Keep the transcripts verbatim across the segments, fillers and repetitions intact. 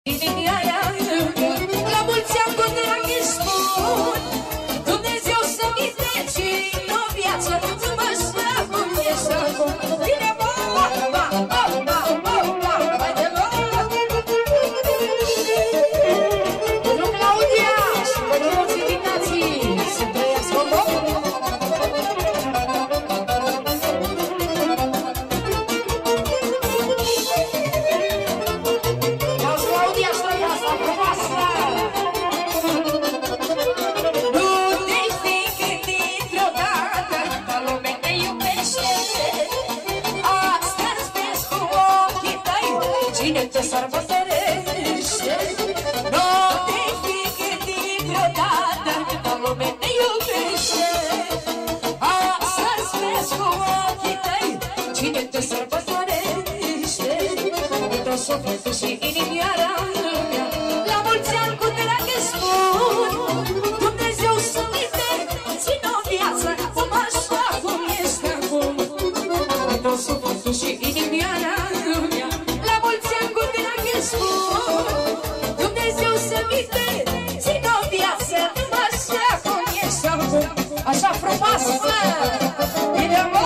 La mulți ani cu drag îi spun Dumnezeu să-mi treci în viață să mă șapă e șapă Bine, bă, bă, bă, bă, bă, bă, bă, haide, bă Pentru Claudia și pentru toți invitații să trăiască, bă Cine te sărbătorește Nu te fi gândit vreodată Că lume te iubește Astăzi vezi cu ochii tăi Cine te sărbătorește Dă sufletul și inimioara mea La mulți ani cu drag îți spun Dumnezeu să-mi țină o viață Cum așa cum ești acum Dă sufletul și inimioara mea Dumnezeu să-mi țină o viață așa cum ești acum Așa frumoasă Bine, bă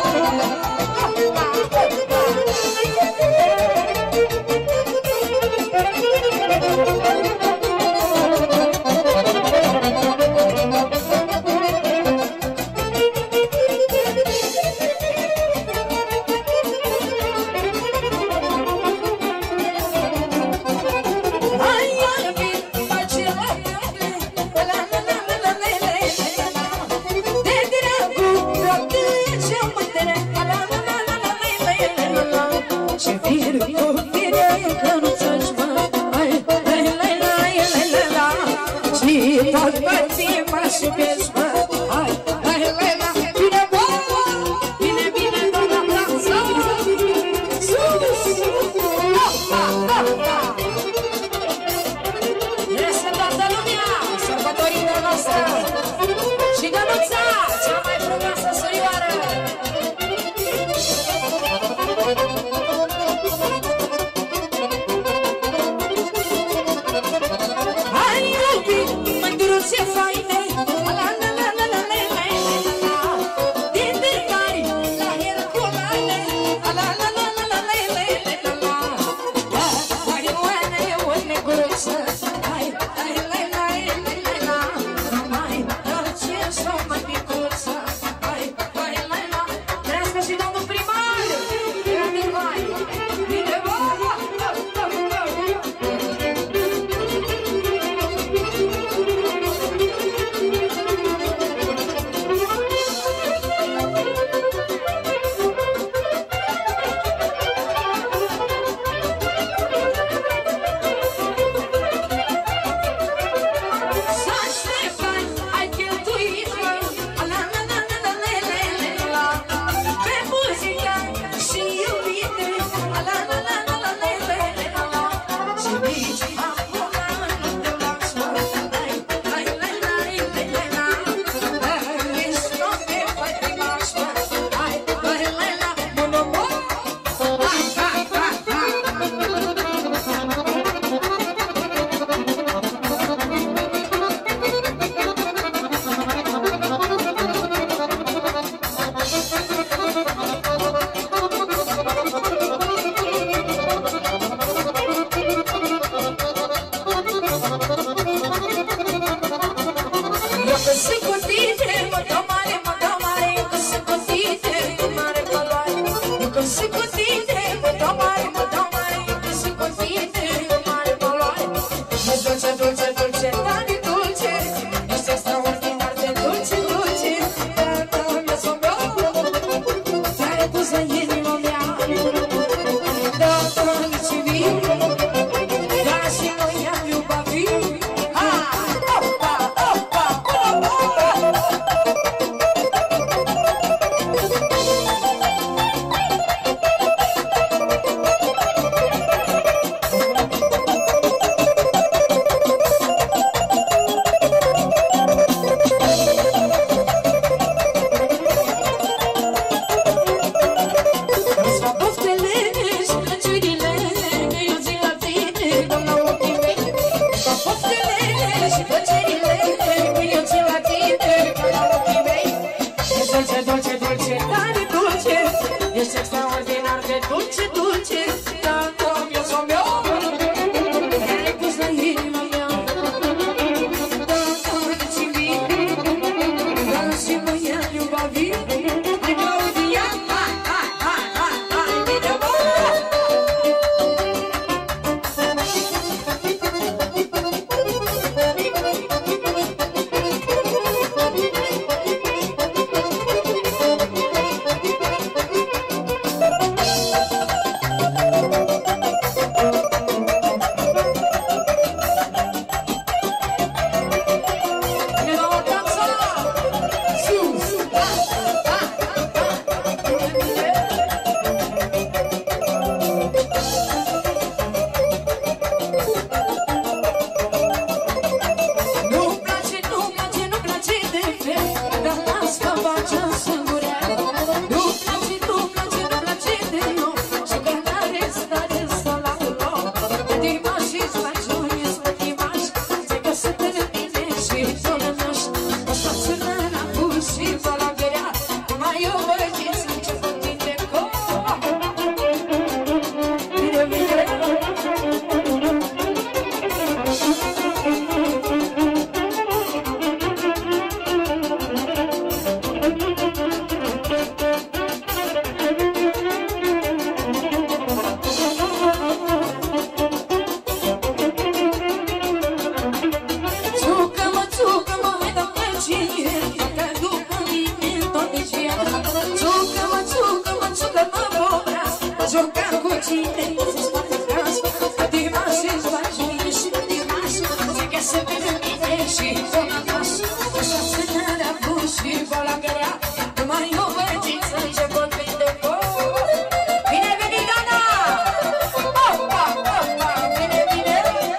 să vină mine și până acasă. Așa țânărea cu și boala gărea, numai o băgiță ce pot vinde foc. Bine venit, Ana! Opa, opa, bine, bine!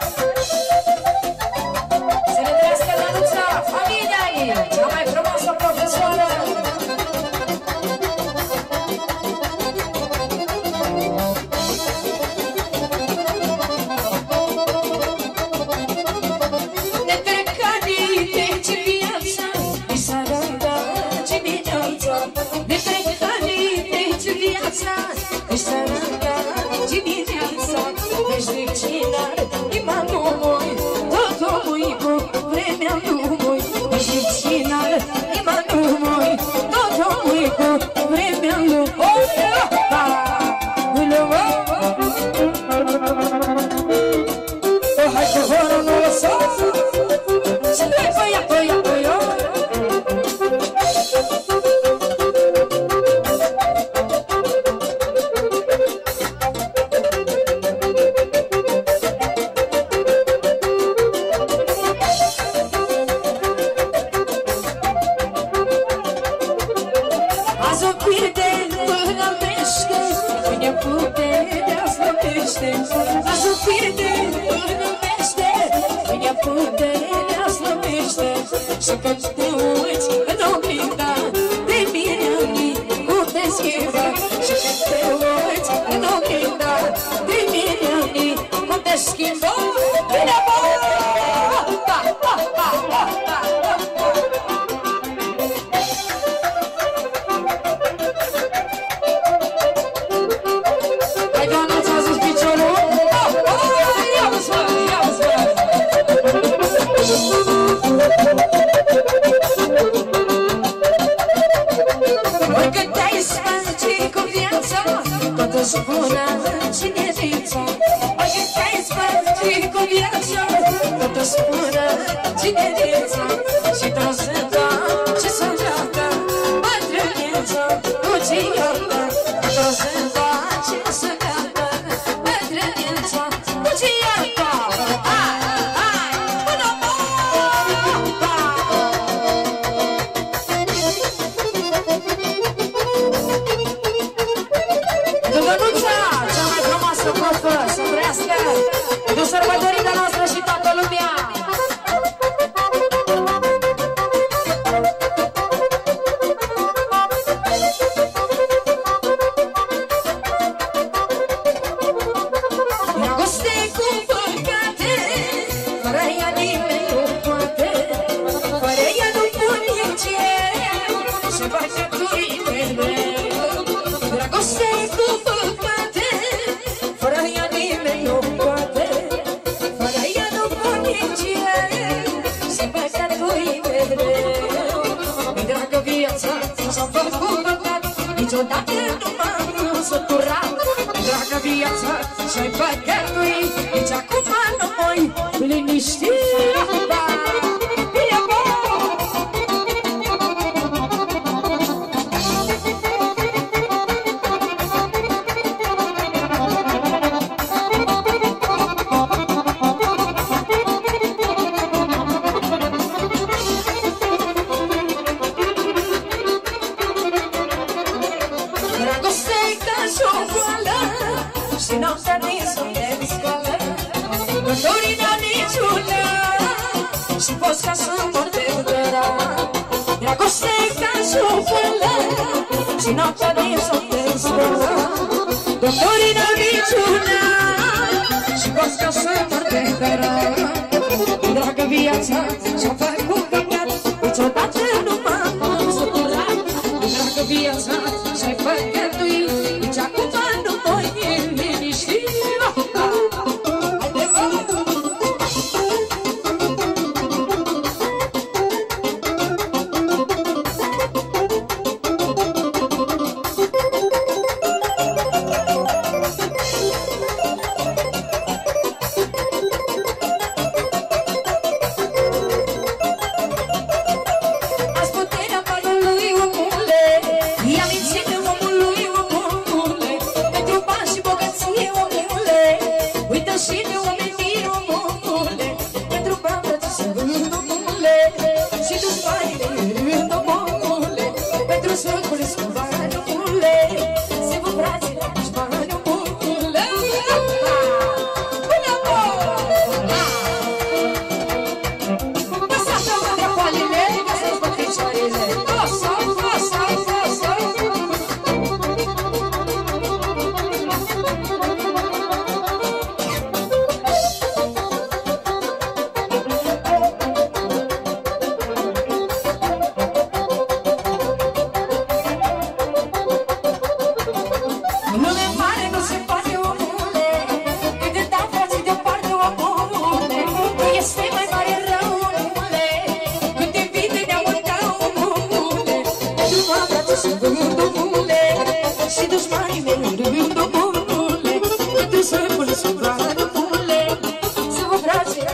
Să ne trăiască Danuța, familia ei, cea mai frumoasă profesoară!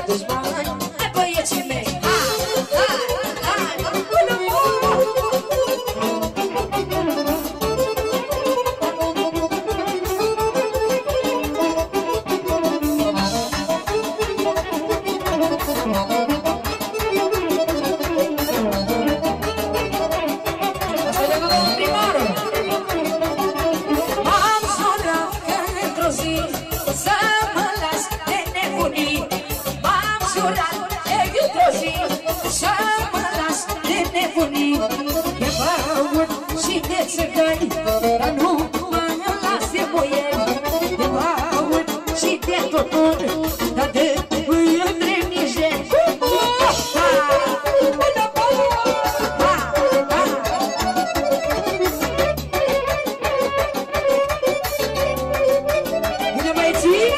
aduți bani. Hai băieții mei, hai, hai, hai, până dar nu mă las de boieri, de baut și de totul, dar de între nigeri. Bine băieții?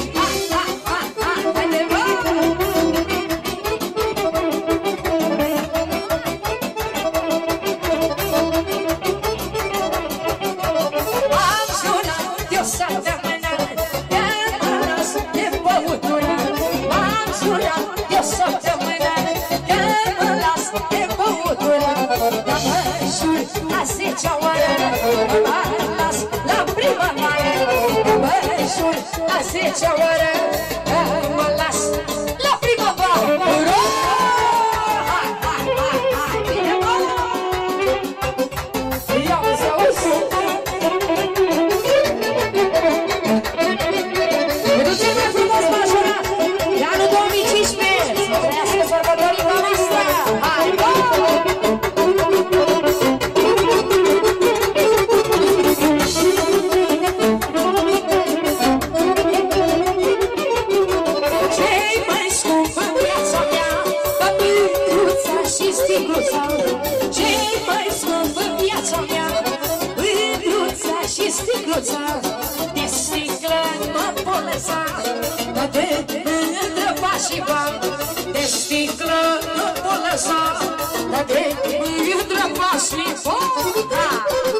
A zecea oară, mă las la prima mare. Băișul, a zecea oară, mă las la primăvară. Hai, hai, hai, hai, bine mă! Ia-uzi, auzi! Pentru cel mai frumos majorat de anul două mii cincisprezece, să trăiască sărbătorii noastră! Hai, bă! Ce-i mai scump în viața mea, mândruța și sticluța, de sticlă mă pot lăsa, dar de mândră și bani. De sticlă mă pot lăsa, dar de mândră și bani.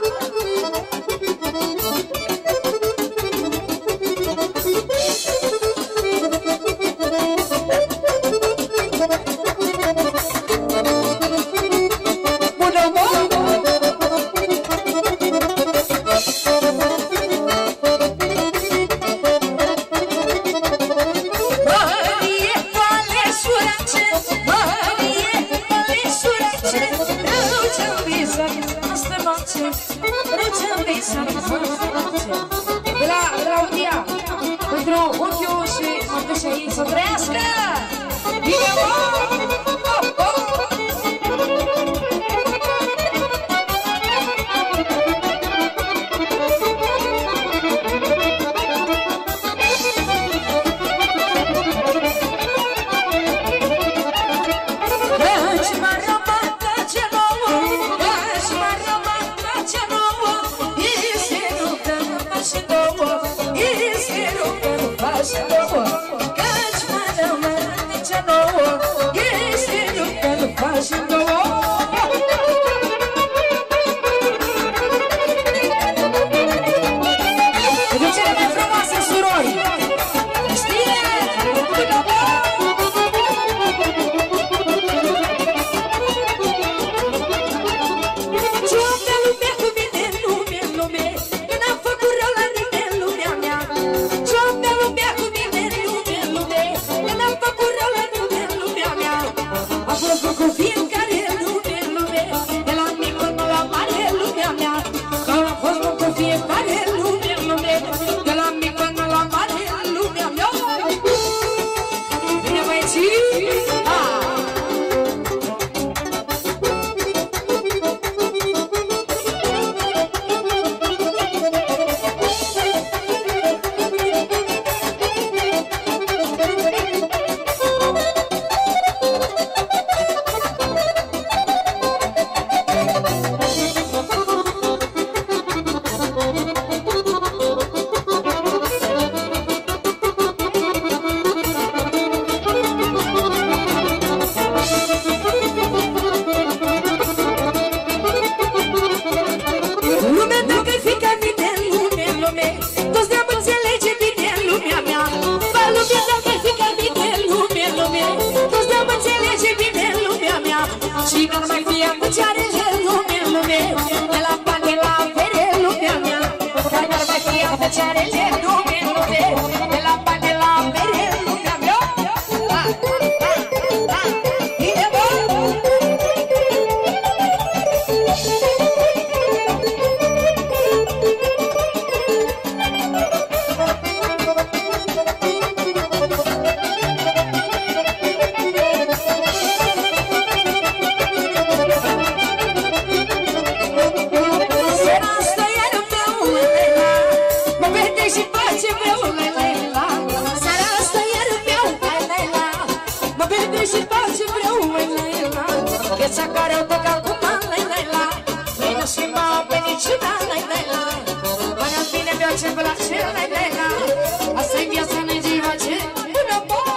Claudia, pentru ochiul și mărtușei să trăiască! Bine, mă! Căci mă rămân nici nouă Și n-ar mai fi apucearele lume în lume, de la bani, de la avere, lumea mea. Dar n-ar mai fi apucearele lume în lume, de la bani, de la avere, lumea mea. Ha, ha, ha, bine, bă! Viața care o duc acum, lai, lai, la ei nu schimba pe niciuna, lai, lai, la până vine beau ce place, lai, lai, la asta-i viața, nu-i ziua ce până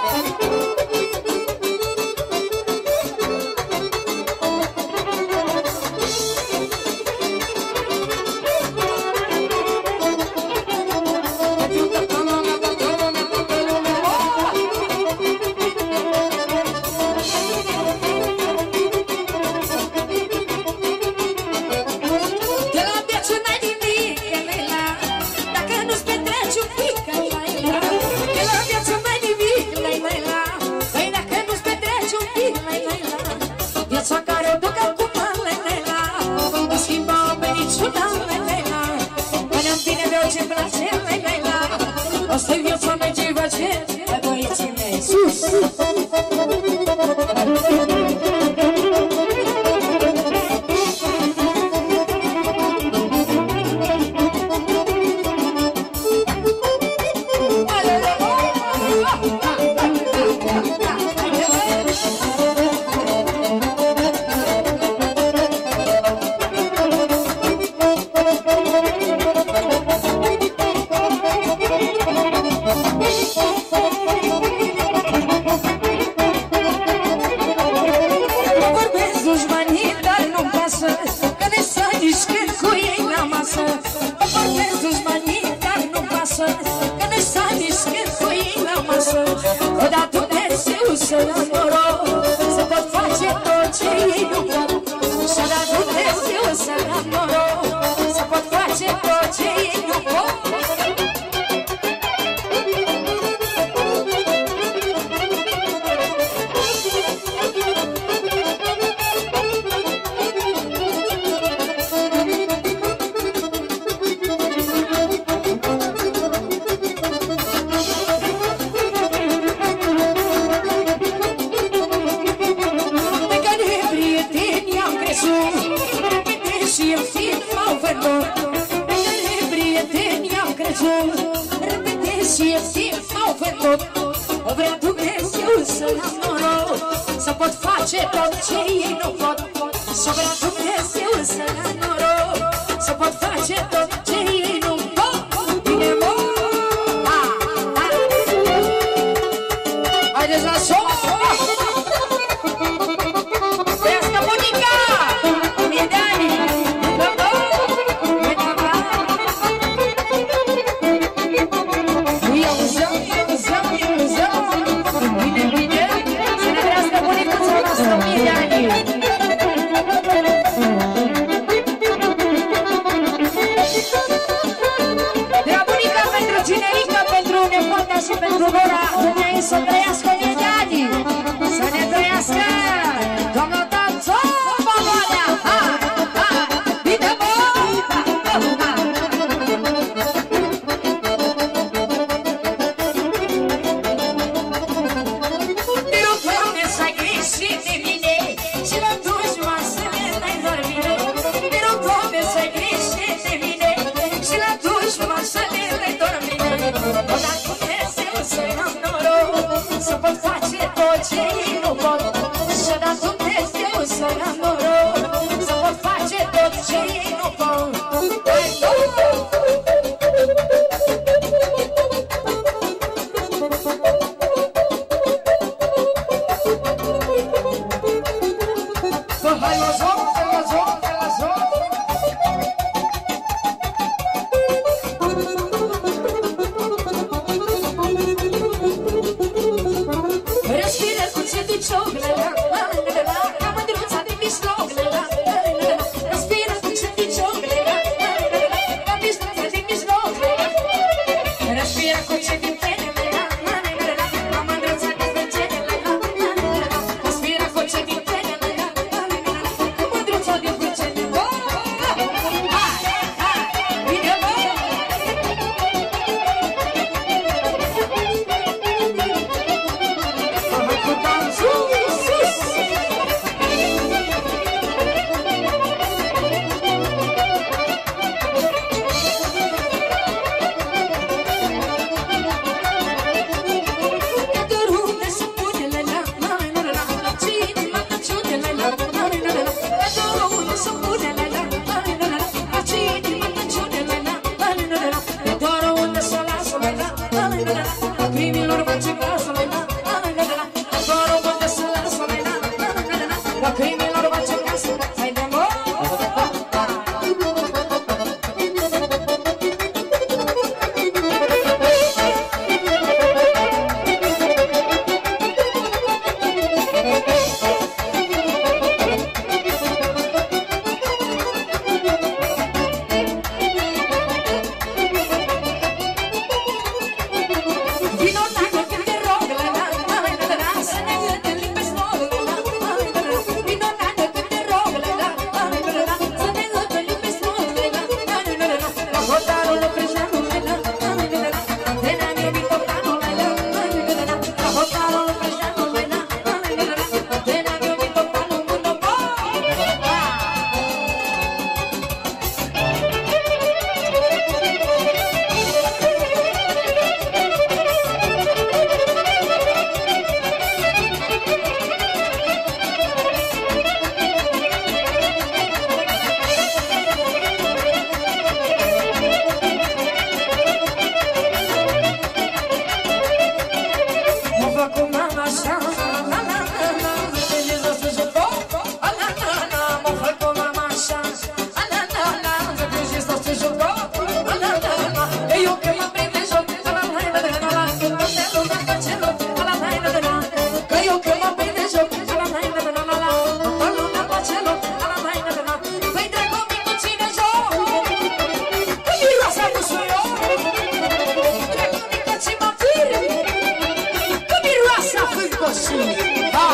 asta-i viața mea, ce face, hai băieții mei, sus! Vrea Dumnezeu să-l am noroc, să pot face tot ce ei nu pot. Și vrea Dumnezeu să-l am noroc, să pot face tot ce ei nu pot. Bine, mă! Ha, ha! Haideți la sol! Trăiască bunica! Mie de ani! Și pentru Nora, dumneai să trăiască mie de ani, să ne trăiască doamna Tanțo, Valoarea! Ha, ha, bine, bă! Ha, ha, ha! Te rog, Doamne, să ai grijă de mine și la dușma să ne dai doar bine. Te rog, Doamne, să ai grijă de mine și la dușma să ne dai doar bine. Să-i am noroc, să pot face tot ce ei nu pot. Și-a dat Dumnezeu să-i am noroc, să pot face tot ce ei nu pot. Bă, hai la zon, hai la zon, hai la zon. Respiră cu ce duci o așa, la la la la, vezi să joc, la la la la, mă fac cu mama așa, la la la la, vezi să joc, la la la la, eu că mă prind de joc, la la la la la la, că te lumea face loc, la la la la la, că eu că mă prind de joc, la la la la la la, că lumea face loc, la la la la la, păi dracu micu cine joc, că miroasa busuio, dracu micu ce mă fire, că miroasa fâncosu, ha!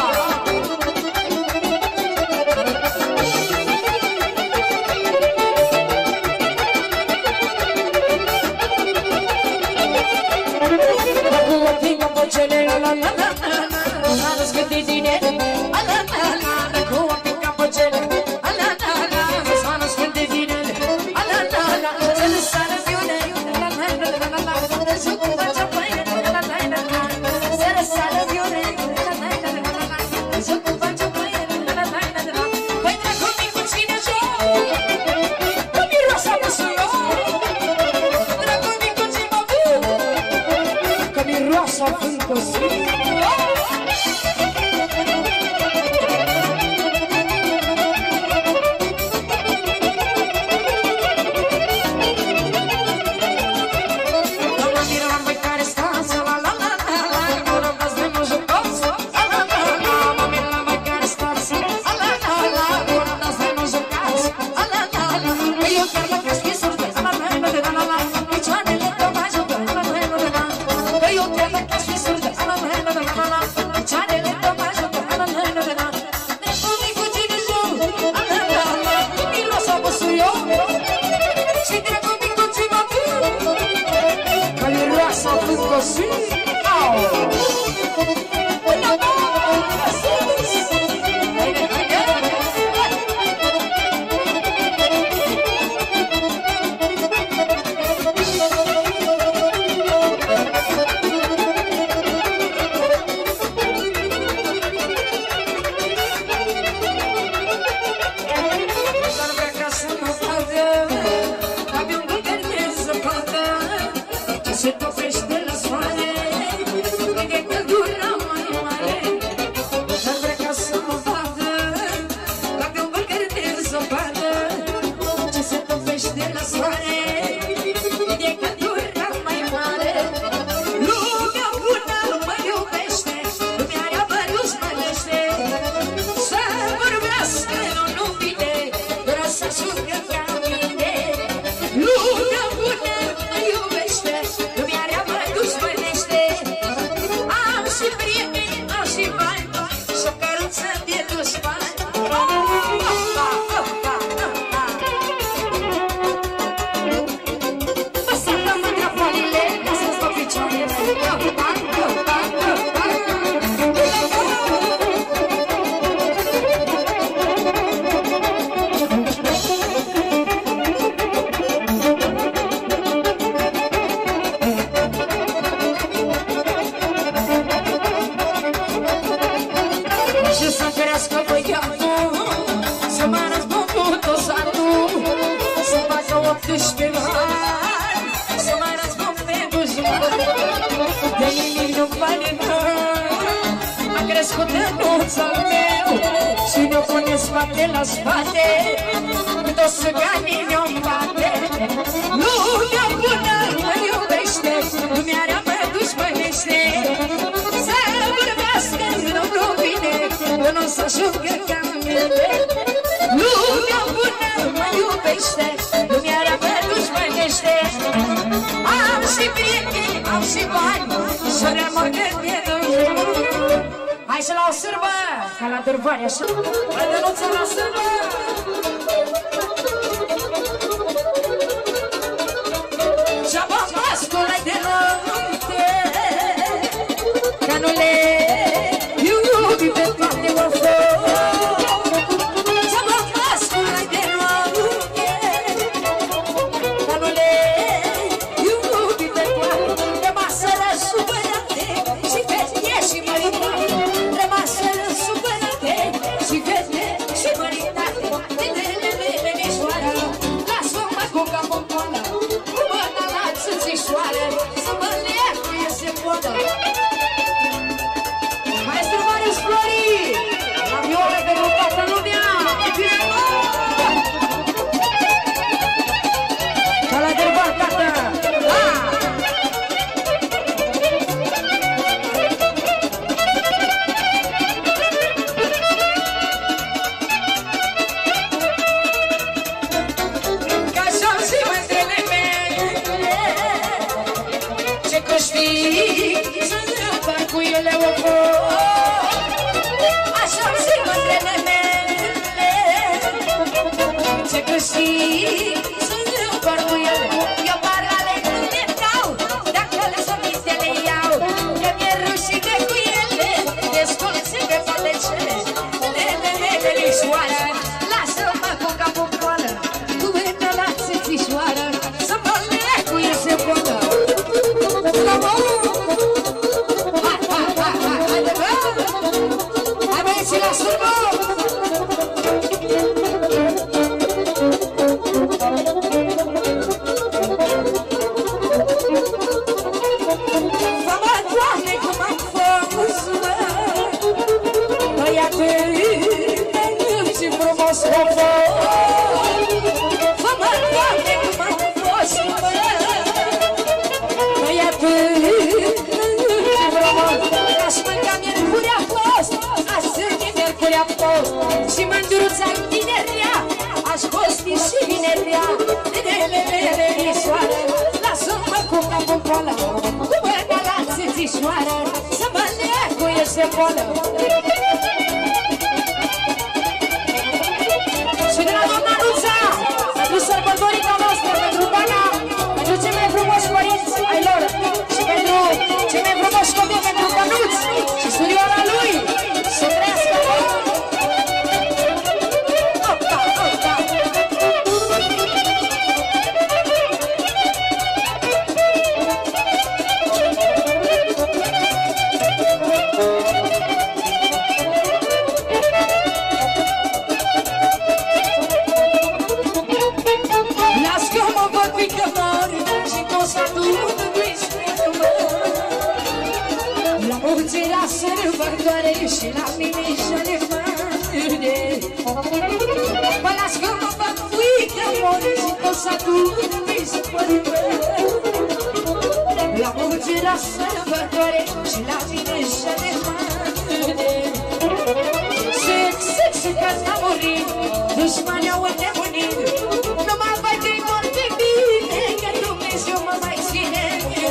La la la la la, s-a născut din el. La la la la, dacă o pică pe cele. La la la la, s-a născut din el. La la la la, se lăsară viune. La la la la la, se ocupa cea păie. La la la la, se lăsară viune. La la la la la, se ocupa cea păie. La la la la, păi dracu micu cine joc? Că miroasa busuio. Dracu micu ce mă văd? Că miroasa fâncosu. La spate, cât o să gani mi-o bate. Lumea bună mă iubește, lumea rea mă dușmănește. Să vorbească nu bine, că nu o să ajungă ca mine. Lumea bună mă iubește, lumea rea mă dușmănește. Am și prieteni, am și bani, și rămă de dor. Hai să la o sârbă, ca la Dârvani, așa. Hai de noță la sârbă! Și-a pascul-ai de noapte, ca nu le iubi pe toate o flori. Și-a pascul-ai de noapte, ca nu le iubi pe toate. De masă răsupărate și fete și măritate. știi, sunt doar cu el. Eu parale nu le dau, dacă le somite le iau, că mi-e rușine cu ele, desculse pe patecele. Lelișoară, lasă-mă cu capul proală, cu mâna la țițișoară, să mă lecuie se poată. La mă! Hai, hai, hai, hai, haide bă! Hai băieții la sârbă! Fă-mă, Doamne, cum am fost, mă! Băiate! Frumos o fă-mă, Doamne, cum am fost, mă! Băiatul și frumos, aș mânca miercurea fost, aș sârni miercurea fost, și mândruța-i tinerea, aș costi și vinerea. Lelișoară, lasă-mă cu capul poală, cu mâna la țițișoară, să mă lecuie se poală. Și de la doamna Nuța, pentru sărbătorica noastră, pentru Bana, pentru cei mai frumoși părinți ai lor și pentru cei mai frumoși copii, pentru Bănuț și surioara lui, să trăiască! Opta, opta! La sărbătoare și la mine și-ale mare, mă las că mă fac fuică mori și tot satul mi se părbe. La mulți la sărbătoare și la mine și-ale mare, Sec, sec, sec, că n-a murit, dușmanii au înnebunit, nu mă bate mor pe mine, că Dumnezeu mă mai ține.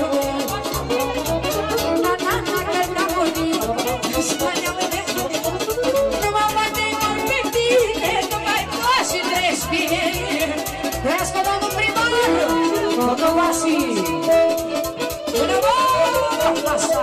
Nu mă bate mor pe tine, că mai poți și treci bine. Trăiască domnul primar, domnul Vasi. Bună bă, asta!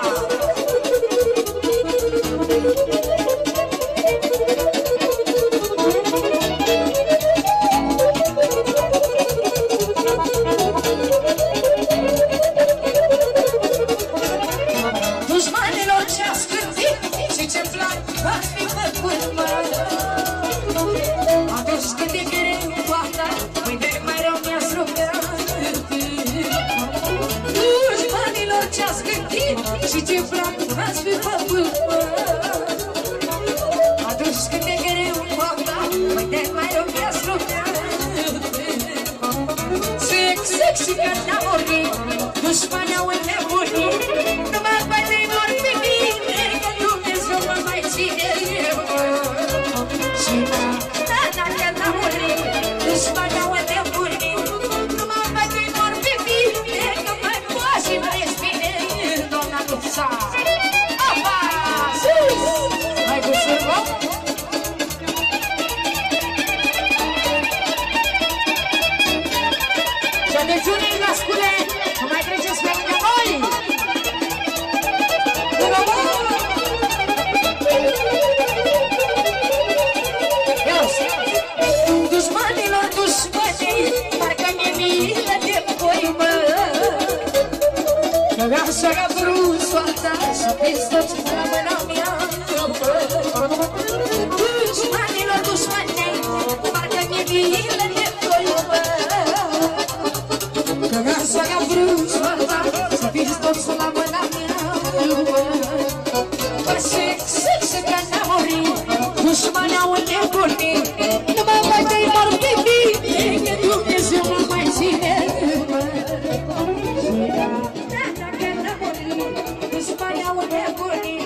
Și ce franc v-ați fi făcut, mă? Atunci când e greu în poapta, uite mai rău mi-ați rugat. Sec, sec și că n-a murit, dușmanii au înnebunit, nu mă bate mor pe mine, că Dumnezeu mă mai ține. Și na, na, că n-a murit, dușmanii au înnebunit, nu mă bate mor pe mine, că mai poți și mai ești bine. Doamna Nuța! Apa! Sus! Hai cu sârbă! Și atențiune la scule! Nu mai treceți pe lângă noi! Bună bă! Dușmanilor, dușmanii, parcă mi-e milă de voi, mă! Așa că vrut soarta să fiți toți la mâna mea. Dușmanilor, dușmanii, parcă mi-e milă de voi, mă! Că așa că vrut soarta să fiți toți la mâna mea. Sec, sec, sec, că n-a murit, dușmanii au înnebunit, nu mă bate-i mor pe mine, că Dumnezeu mă mai ține. Spania, unde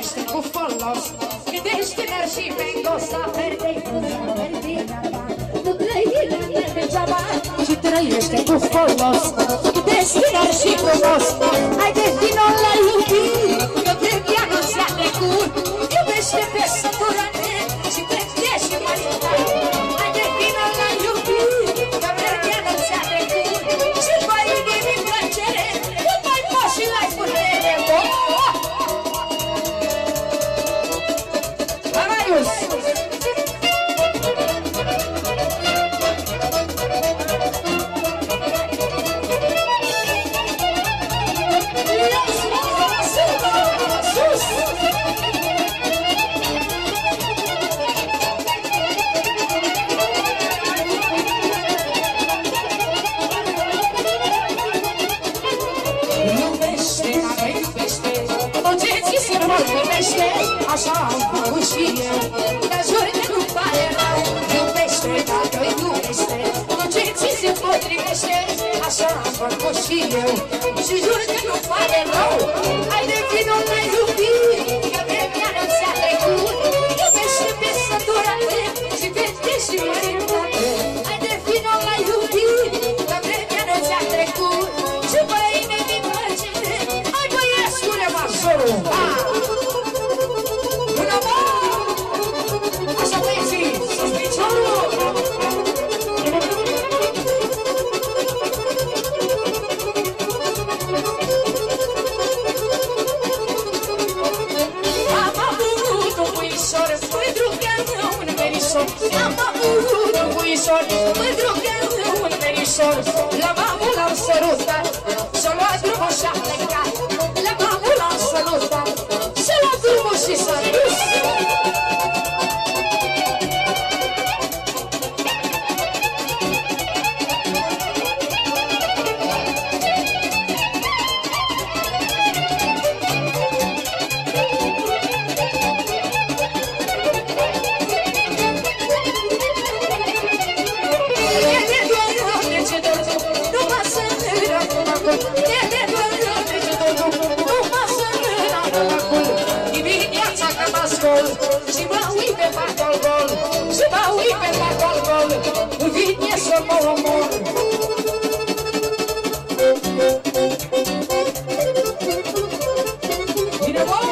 trăiește cu folos. Gândește-ne și vengos să perdei până perdei nava. Nu trăiește degeaba și trăiește cu folos. Gândește-ne și frumos. Haideți din nou la iubit, că vremea nu ți-a trecut. Iubește pe săturane și trece și maritat. Haideți din nou la iubit, că vremea nu ți-a trecut. Și mai inimi plăcere, nu mai poți și l-ai putere. Amaius! Așa am făcut și eu, dar jur că nu pare rău. Iubește dacă iubește, tot ce ți se potrivește. Așa am făcut și eu, și jur că nu pare rău. Haide vino la iubit, că vremea nu ți-a trecut. Iubește pe săturate și vede și măritate. Haide vino la iubit, că vremea nu ți-a trecut. Și băine din plăcere, hai băiescule mașorul. Am avut un puișor, mândru că un verișor. La mamă l-am sărutat, și-a luat drumul și-a plecat. La mamă l-am sărutat, și-a luat drumul și s-a dus. Și mă uit pe parcul gol, și mă uit pe parcul gol, îmi vine să mă omor. Bine, bă?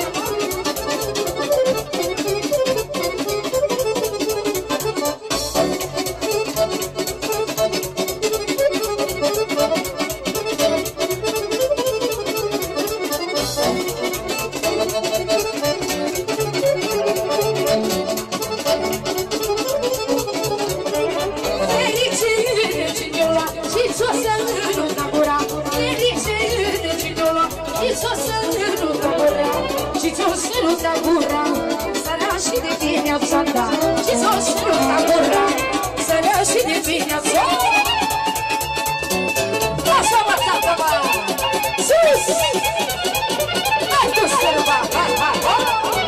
Și de viața ta, și s-o săruta gura, sără și de viața. Lasă mă, tata, mă! Sus! Hai tu, sărba! Hai, hai, hai!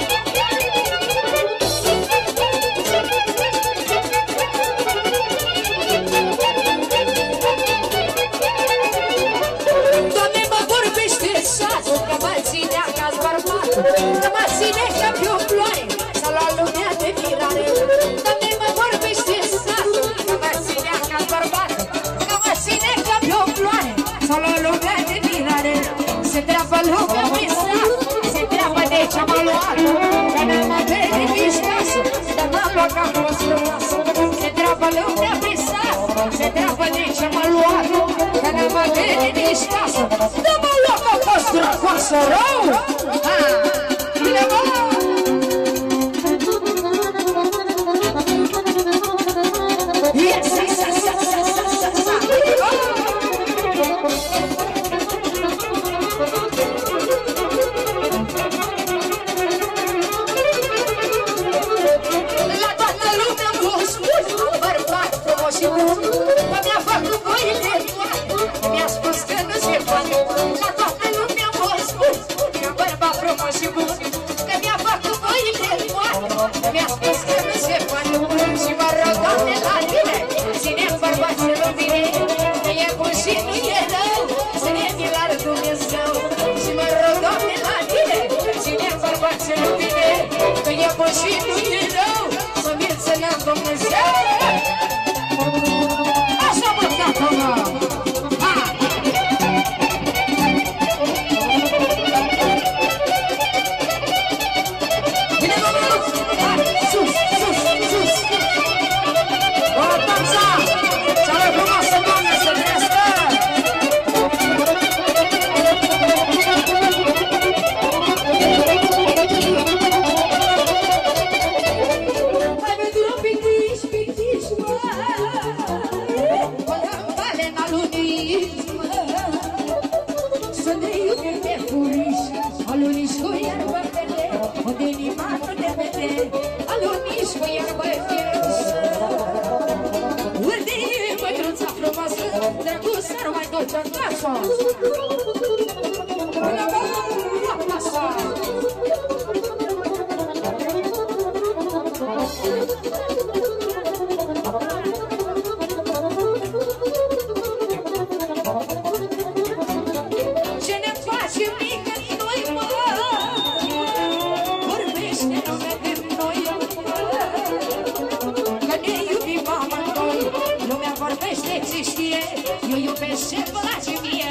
Doamne, mă vorbește satul, că mă ținea ca-s bărbat, că mă ține ca pe o ploaie. La lumea de mirare, Doamne, mă vorbește satul, că mă ținea ca-s bărbat, că mă ține ca pe o floare. Sau la lumea de mirare, se treabă lumea prin sat, se treabă de ce-am luat, că n-am avut nici casă, dar m-am luat ca fost frumoasă. Se treabă lumea prin sat, se treabă de ce-am luat, că n-am avut nici casă, dar m-am luat ca fost frumoasă. Rău! Ha! Bine, bă! Yes, yes, yes, yes, yes, yes, yes, yes. La toată lumea m-a spus, am bărbat frumos și bun, că mi-a făcut voile toate, mi-a spus că nu se poate. La toată lumea m-a spus, am bărbat frumos și bun. scapă și nu e rău, să vieță ne-am Dumnezeu. Așa mă, tată, mă! Bine, domnul! Hai, sus, sus, sus! O, dansa! Cea mai frumoasă, doamne, să crească! Hai, vedură, pictici, pictici, mă! Până balena lunici, mă! Să ne iubim pe furiș, alunici cu iarbă verde, unde inima nu te vede, alunici cu iarbă fiersă. Unde e mătruța frumoasă, drăguță, nu mai duce în casă. Până la casă. Ce ne face mică noi, mă? Vorbește lumea de noi, mă? Că ne iubim amândoi, lumea vorbește ce știe, eu iubesc ce place mie.